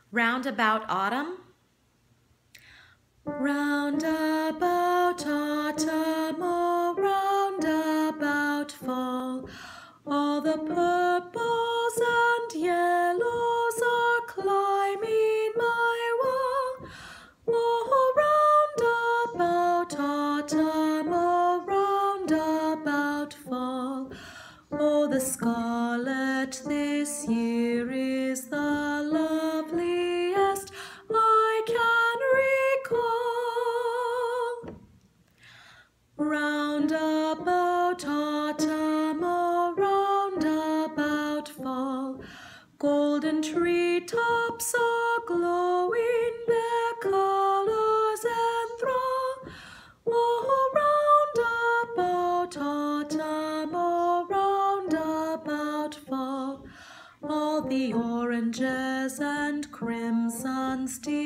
Round about autumn. Round about autumn, oh, round about fall, all the purples and yellows are climbing my wall. Oh, round about autumn, oh, round about fall, oh, the scarlet this year is the loveliest I can recall. Round about autumn, oh, round about fall, golden treetops are glowing, their colors enthrall. Oh, round about autumn, oh, round about fall, all the oranges and crimsons